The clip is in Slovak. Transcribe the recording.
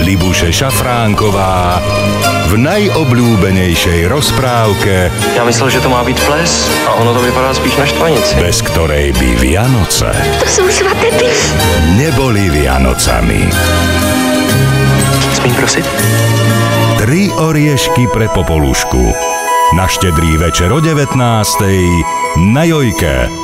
Libuše Šafránková v najobľúbenejšej rozprávke. Já myslel, že to má být ples a ono to vypadá spíš na štvanici. Bez ktorej by Vianoce To jsou svaté pys. neboli Vianocami. Smím prosit? 3 oriešky pre Popolušku. Na štedrý večer o 19:00 na Jojke.